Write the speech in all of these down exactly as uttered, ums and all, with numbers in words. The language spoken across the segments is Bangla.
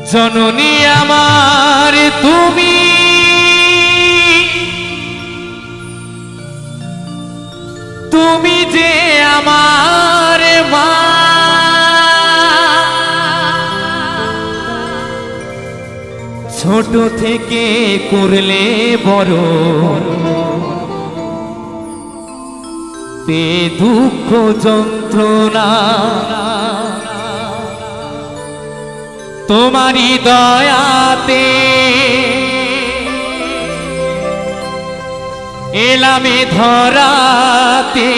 जननी आमार तुमी तुमी जे आमार मा छोट थेके करले बड़ो पे दुख যন্ত্রণা तुम्हारी दयाते एलामे धराते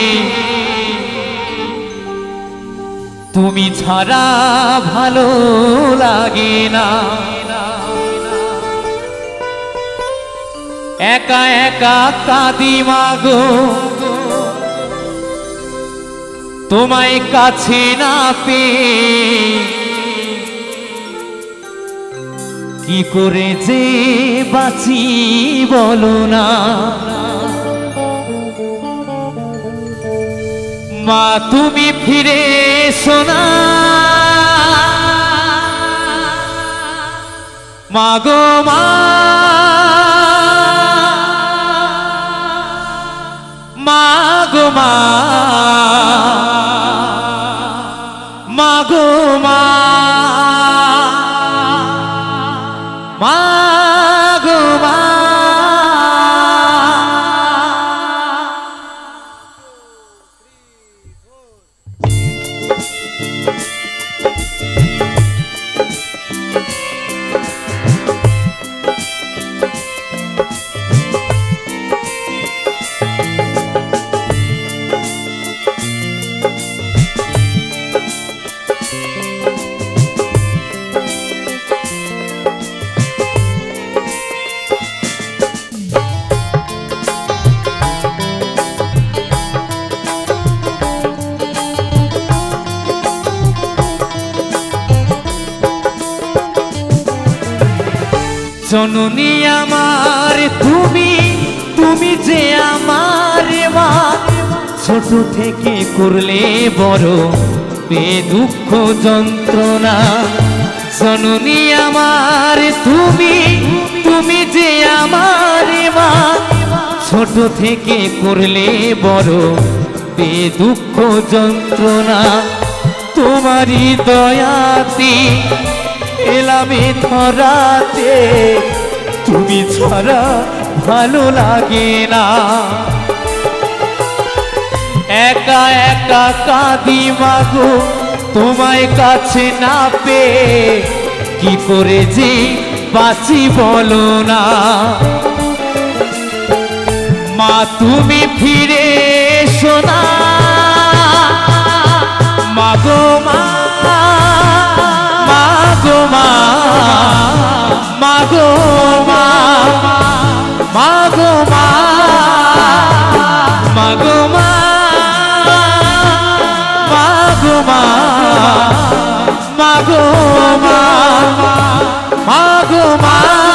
तुमी छाड़ा भालो लागे ना एका एका कादी मागो तुम्हारे काछे ना पे की करे जे बाची बोलो ना मा तुमी फिरे सोना मागो मा मागो मा मागो मा मागो मा जननी आमार तुमी तुमी जे आमार मा छोट थेके करले बड़ो पे दुख যন্ত্রণা जननी आमार तुमी तुमी जे आमार मा छोट थेके करले बड़ो पे दुख যন্ত্রণা तुम्हारी दयाते एलामे धराते तुमी छाड़ा भालो लागे ना एका एका कादी मागो तुम्हारे काछे ना पे की करे जे बाची बोलो ना मा तुमी फिरे सोना मागो मा मागो मा मागो मा मागो मा मागो मा मागो मा मागो मा मागो मा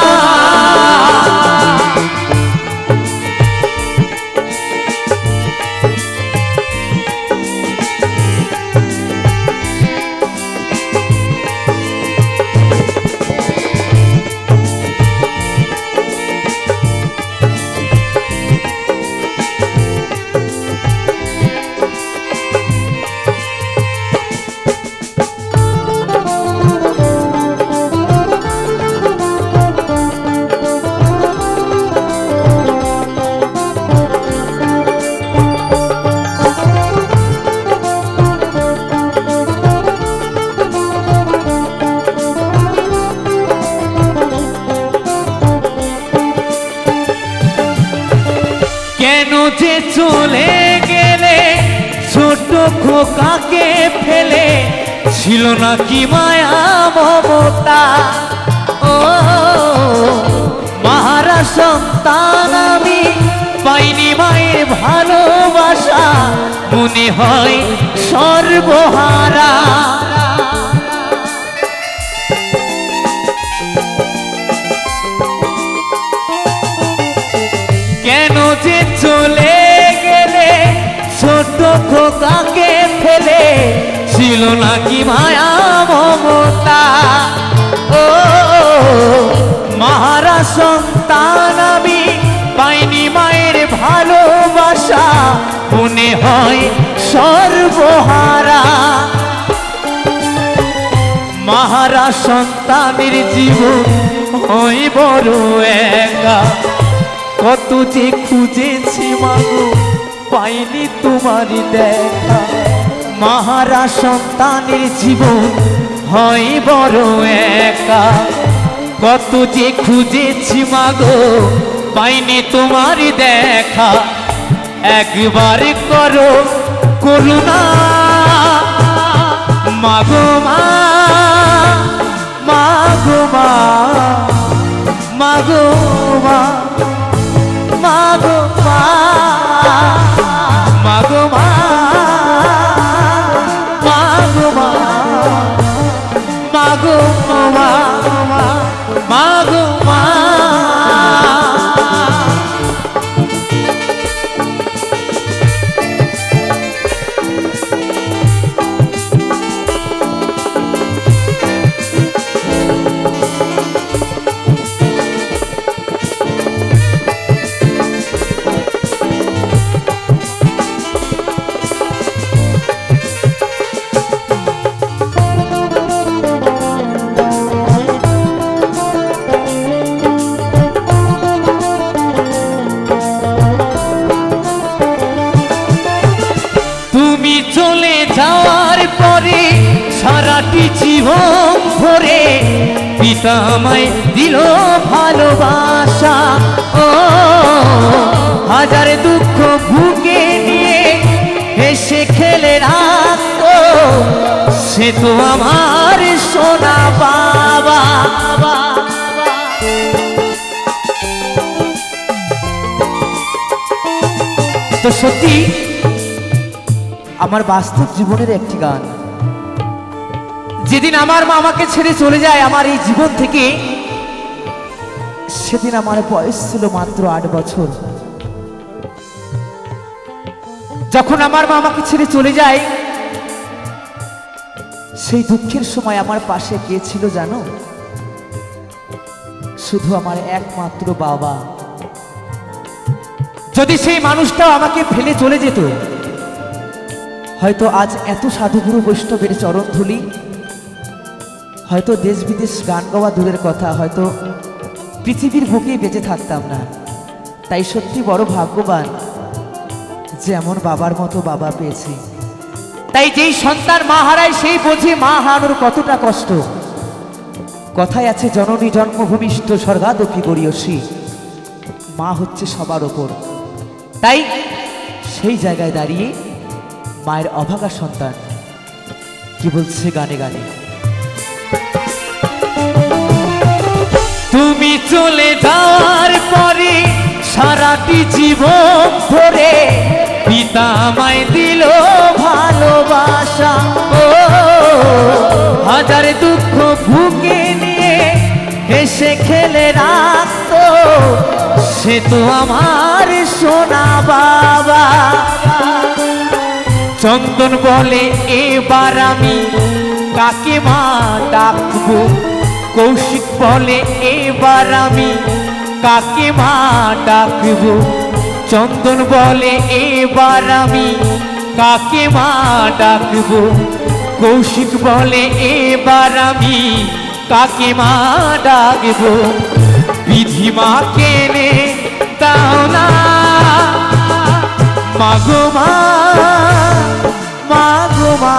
जे चले गेले छोट खोकाके फेले छिलो ना कि माया ममता ओ मारा सन्तान आमी पाइनी मायेर भालोबासा मने हय सर्वहारा केन जे चले गेले छोट खोकाके फेले छिलो ना कि माया ममता ओ সন্তান আমি পাইনি মায়ের ভালোবাসা, মনে হয় সর্বহারা। মাহারা সন্তানের জীবন হয় বড় একা, কত যে খুঁজেছি মাগো পাইনি তোমারই দেখা। মাহারা সন্তানের জীবন হয় বড় একা, কত যে খুঁজেছি মাগো পাইনি তোমারই দেখা। একবার করো করুণা মাগো মা, মাগো মা, মাগো মা, মাগো মা, মাগো মা, মাগো মা, মাগো মা, মাগো মা। চলে যাওয়ার পরে সারাটি জীবন ভরে পিতা আমায় দিল ভালোবাসা। ও হাজার দুঃখ বুকে নিয়ে হেসে খেলে রাখতো, সে তো আমার সোনা বাবা। তো সত্যি আমার বাস্তব জীবনের একটি গান। যেদিন আমার মা আমাকে ছেড়ে চলে যায় আমার এই জীবন থেকে, সেদিন আমার বয়স ছিল মাত্র আট বছর। যখন আমার মা আমাকে ছেড়ে চলে যায়, সেই দুঃখের সময় আমার পাশে কে ছিল জানো? শুধু আমার একমাত্র বাবা। যদি সেই মানুষটাও আমাকে ফেলে চলে যেত, হয়তো আজ এত সাধুগুরু বৈষ্ণবের চরণ ধুলি, হয়তো দেশ বিদেশ গান গাওয়া দূরের কথা, হয়তো পৃথিবীর বুকেই বেঁচে থাকতাম না। তাই সত্যি বড় ভাগ্যবান যে এমন বাবার মতো বাবা পেয়েছি। তাই যেই সন্তান মা হারায় সেই বোঝে মা হারানোর কতটা কষ্ট। কথায় আছে জননী জন্মভূমিষ্ঠ স্বর্গাদপি গরীয়সী, মা হচ্ছে সবার ওপর। তাই সেই জায়গায় দাঁড়িয়ে মায়ের অভাগা সন্তান কি বলছে গানে গানে, তুমি চলে যাওয়ার পরে সারাটি জীবন ধরে পিতা আমায় দিল ভালোবাসা। ও হাজার দুঃখ বুকে নিয়ে হেসে খেলে রাখতো, সে তো আমার সোনা বাবা। চন্দন বলে এবার আমি কাকে মা ডাকবো, কৌশিক বলে এবার আমি কাকে মা ডাকবো। চন্দন বলে এবার আমি কাকে মা ডাকবো, কৌশিক বলে এবার আমি কাকে মা ডাকবো। বিধি মা কেনে দাও না মাগো মা, মাগো মা,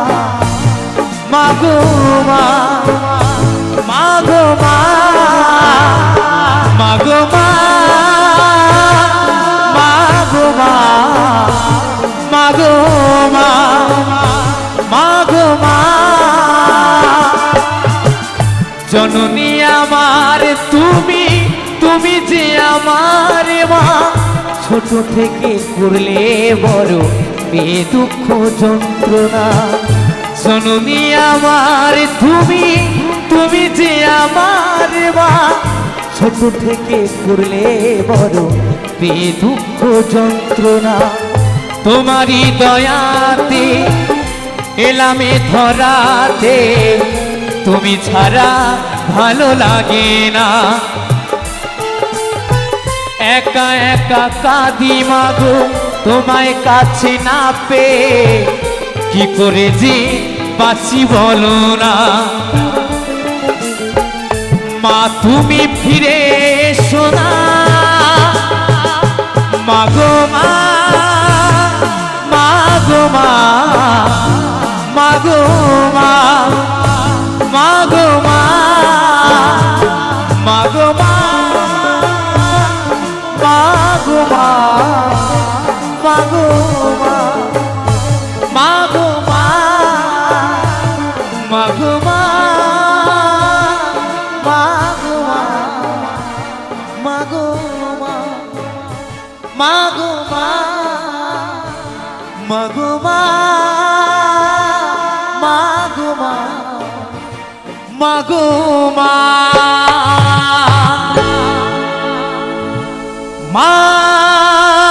মাগো মা, মাগো মা, মাগো মা, মাগো মা, মাগো মা, মাগো মা। জননী আমার তুমি, তুমি যে আমার মা, ছোট থেকে করলে বড় এ দুঃখ যন্ত্রণা। জননী আমার তুমি, তুমি যে আমার মা, ছোট থেকে করলে বড় এ দুঃখ যন্ত্রণা। তোমারই দয়াতে এলামে ধরাতে, তুমি ছাড়া ভালো লাগে না। একা একা কাঁদি মাগো তোমায় কাছে না পেয়ে, কি করে যে বাঁচি বলো না। মা তুমি ফিরে এসো না, মাগো মা, মাগো মা, মাগো মা, মাগো মা, মাগো মা, মাগো মা, মাগো মা, মাগো মা, মাগো মা, মাগো মা, মাগো মা, মাগো মা, মাগো মা, মাগো মা, মাগো মা, মা।